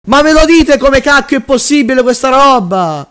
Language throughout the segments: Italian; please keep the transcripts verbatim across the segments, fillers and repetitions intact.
Ma me lo dite come cacchio è possibile questa roba?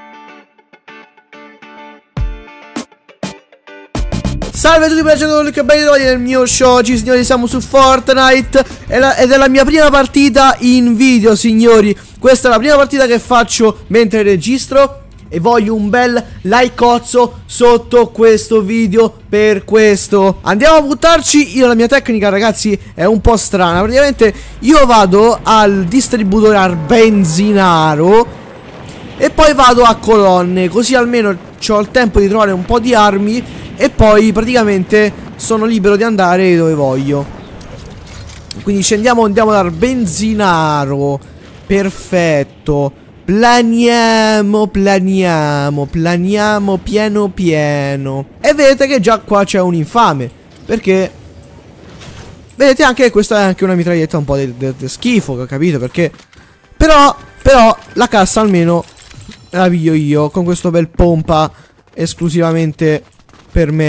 Salve a tutti, piacere che belli del mio show. Oggi signori siamo su Fortnite ed è la mia prima partita in video, signori. Questa è la prima partita che faccio mentre registro e voglio un bel likeozzo sotto questo video per questo. Andiamo a buttarci. Io la mia tecnica, ragazzi, è un po' strana. Praticamente io vado al distributore, al benzinaro, e poi vado a colonne, così almeno ho il tempo di trovare un po' di armi e poi praticamente sono libero di andare dove voglio. Quindi scendiamo, andiamo dal benzinaro. Perfetto. Planiamo, planiamo, planiamo piano pieno. E vedete che già qua c'è un infame, perché vedete anche che questa è anche una mitraglietta un po' di schifo, capito? Perché Però, però la cassa almeno la piglio io con questo bel pompa esclusivamente per me.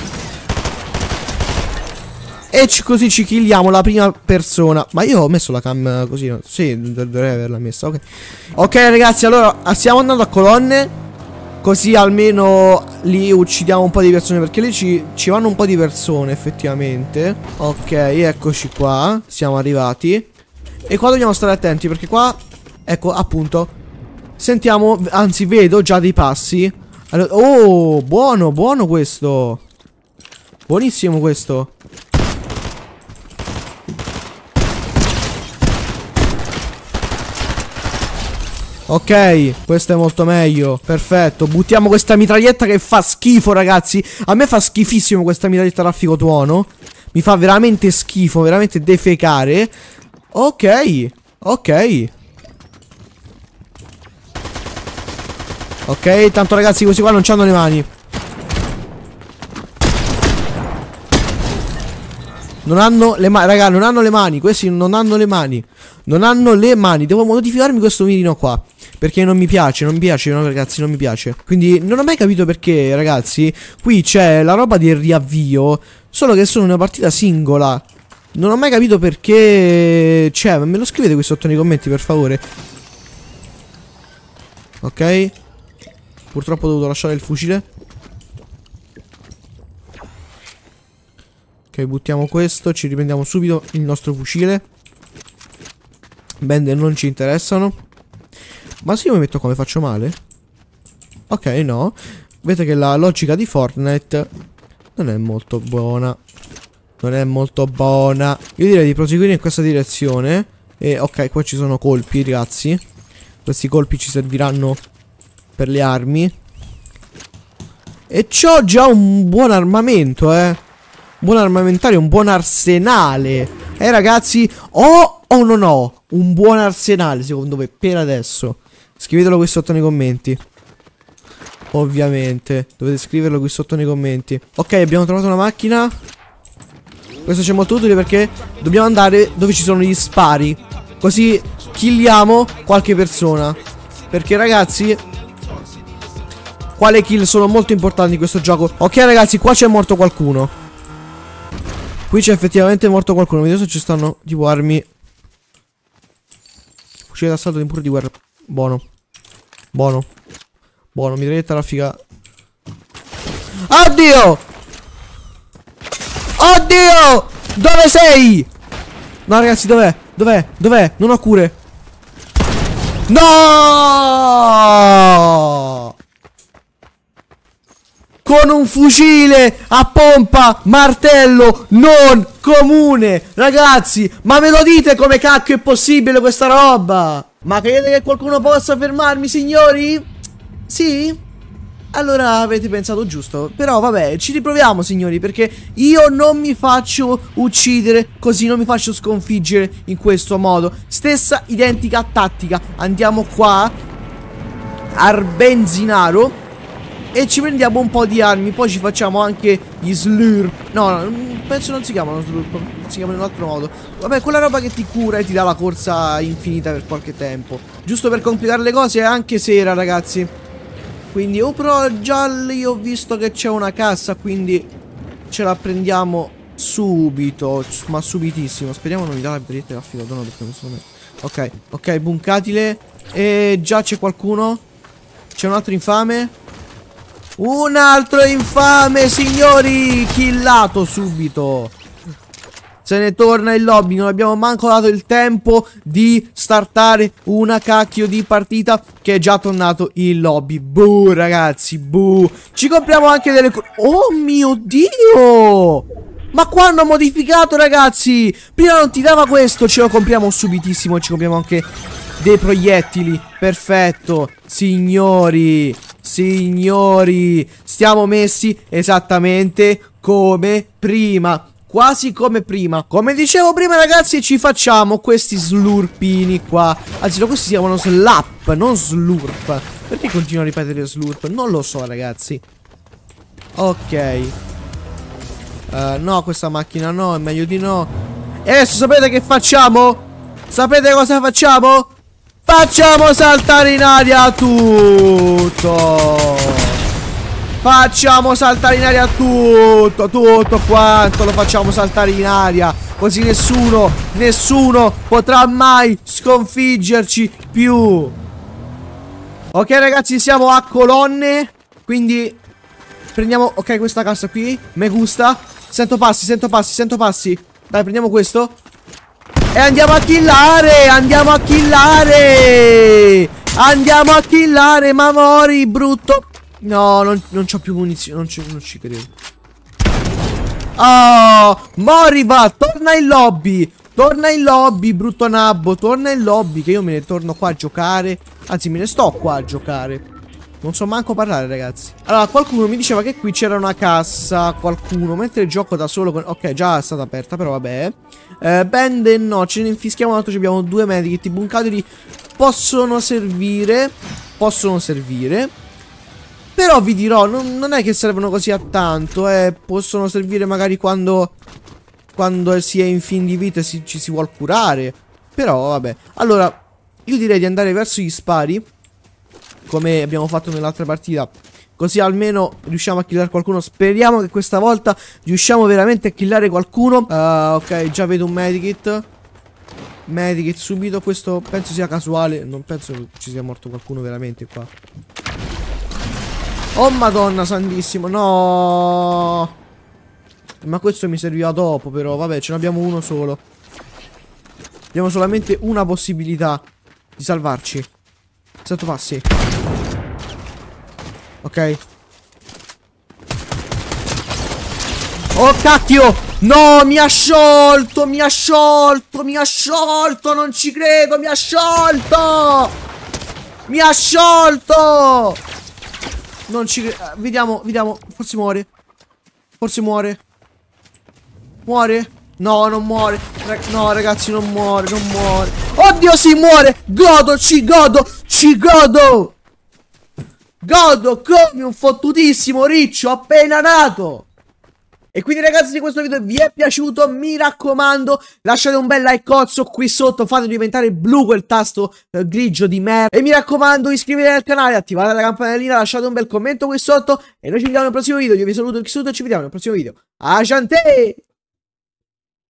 E così ci killiamo la prima persona. Ma io ho messo la cam così, no? Sì, dovrei averla messa, ok. Ok ragazzi, allora stiamo andando a colonne, così almeno lì uccidiamo un po' di persone, perché lì ci, ci vanno un po' di persone effettivamente. Ok, eccoci qua, siamo arrivati. E qua dobbiamo stare attenti, perché qua, ecco appunto, sentiamo, anzi vedo già dei passi. Allora, oh, buono, buono questo. Buonissimo questo. Ok, questo è molto meglio. Perfetto, buttiamo questa mitraglietta che fa schifo, ragazzi. A me fa schifissimo questa mitraglietta raffico tuono. Mi fa veramente schifo, veramente defecare. Ok, ok. Ok, tanto ragazzi questi qua non c'hanno le mani. Non hanno le mani, raga, non hanno le mani. Questi non hanno le mani. Non hanno le mani. Devo modificarmi questo mirino qua, perché non mi piace, non mi piace, no ragazzi, non mi piace. Quindi non ho mai capito perché, ragazzi. Qui c'è la roba del riavvio, solo che sono una partita singola. Non ho mai capito perché. Cioè, me lo scrivete qui sotto nei commenti, per favore. Ok. Purtroppo ho dovuto lasciare il fucile. Ok, buttiamo questo, ci riprendiamo subito il nostro fucile. Bende non ci interessano. Ma se io mi metto come faccio male? Ok, no. Vedete che la logica di Fortnite non è molto buona. Non è molto buona. Io direi di proseguire in questa direzione. E ok, qua ci sono colpi, ragazzi. Questi colpi ci serviranno per le armi. E c'ho già un buon armamento, eh. Buon armamentario, un buon arsenale. Eh ragazzi, ho o non ho un buon arsenale secondo voi per adesso? Scrivetelo qui sotto nei commenti. Ovviamente dovete scriverlo qui sotto nei commenti. Ok, abbiamo trovato una macchina. Questo c'è molto utile perché dobbiamo andare dove ci sono gli spari, così killiamo qualche persona. Perché ragazzi, quale kill sono molto importanti in questo gioco. Ok ragazzi, qua c'è morto qualcuno. Qui c'è effettivamente morto qualcuno. Vediamo se ci stanno tipo armi. Fucile d'assalto di pure di guerra. Buono. Buono. Buono, mitraglietta raffica. Oddio! Oddio! Dove sei? No ragazzi, dov'è? Dov'è? Dov'è? Non ho cure. No! Con un fucile a pompa, martello, non comune. Ragazzi, ma me lo dite come cacchio è possibile questa roba? Ma credete che qualcuno possa fermarmi, signori? Sì? Allora avete pensato giusto. Però vabbè, ci riproviamo, signori, perché io non mi faccio uccidere così, non mi faccio sconfiggere in questo modo. Stessa identica tattica. Andiamo qua al benzinaro e ci prendiamo un po' di armi. Poi ci facciamo anche gli slurp. No, no, penso non si chiamano slurp, si chiamano in un altro modo. Vabbè, quella roba che ti cura e ti dà la corsa infinita per qualche tempo. Giusto per complicare le cose, è anche sera, ragazzi. Quindi, oh però già lì ho visto che c'è una cassa, quindi ce la prendiamo Subito, ma subitissimo. Speriamo non mi dà la bretta da filo. No, perché non so me. Ok, ok, buncatile. E già c'è qualcuno. C'è un altro infame. Un altro infame, signori. Killato subito. Se ne torna in lobby. Non abbiamo manco dato il tempo di startare una cacchio di partita, che è già tornato in lobby. Buh, ragazzi, buh. Ci compriamo anche delle cose. Oh mio Dio. Ma qua hanno modificato, ragazzi. Prima non ti dava questo. Ce lo compriamo subitissimo. Ci compriamo anche dei proiettili. Perfetto. Signori, signori, stiamo messi esattamente come prima. Quasi come prima. Come dicevo prima, ragazzi, ci facciamo questi slurpini qua. Anzi, no, questi si chiamano slap, non slurp. Perché continuo a ripetere slurp? Non lo so, ragazzi. Ok. Uh, no, questa macchina no, è meglio di no. E adesso sapete che facciamo? Sapete cosa facciamo? Facciamo saltare in aria tutto. Facciamo saltare in aria tutto. Tutto quanto lo facciamo saltare in aria. Così nessuno, nessuno potrà mai sconfiggerci più. Ok, ragazzi, siamo a colonne. Quindi prendiamo, ok, questa cassa qui. Me gusta. Sento passi, sento passi, sento passi. Dai, prendiamo questo. E andiamo a killare. Andiamo a killare. Andiamo a killare. Ma mori, brutto. No, non, non c'ho più munizioni. Non, non ci credo. Oh, Moriva, torna in lobby. Torna in lobby, brutto nabbo. Torna in lobby, che io me ne torno qua a giocare. Anzi, me ne sto qua a giocare. Non so manco parlare, ragazzi. Allora, qualcuno mi diceva che qui c'era una cassa. Qualcuno, mentre gioco da solo con... Ok, già è stata aperta, però vabbè. eh, Band no, ce ne infischiamo un altro. Abbiamo due medikit. I buncateli possono servire. Possono servire. Però vi dirò, non, non è che servono così a tanto, eh. Possono servire magari quando Quando si è in fin di vita e si, ci si vuol curare. Però vabbè. Allora, io direi di andare verso gli spari, come abbiamo fatto nell'altra partita. Così almeno riusciamo a killare qualcuno. Speriamo che questa volta riusciamo veramente a killare qualcuno. uh, Ok, già vedo un medikit. Medikit subito. Questo penso sia casuale. Non penso che ci sia morto qualcuno veramente qua. Oh madonna santissimo. No. Ma questo mi serviva dopo, però vabbè, ce ne abbiamo uno solo. Abbiamo solamente una possibilità di salvarci. Sento passi. Ok. Oh cacchio. No, mi ha sciolto. Mi ha sciolto. Mi ha sciolto. Non ci credo. Mi ha sciolto. Mi ha sciolto. Non ci credo. Vediamo, vediamo. Forse muore. Forse muore. Muore? No, non muore. No, ragazzi, non muore, non muore. Oddio, si muore. Godo, ci godo. Ci godo. Godo come un fottutissimo riccio appena nato. E quindi, ragazzi, se questo video vi è piaciuto, mi raccomando, lasciate un bel like cozzo qui sotto, fate diventare blu quel tasto eh, grigio di merda. E mi raccomando, iscrivetevi al canale, attivate la campanellina, lasciate un bel commento qui sotto. E noi ci vediamo nel prossimo video. Io vi saluto qui sotto e ci vediamo nel prossimo video. A Ciante!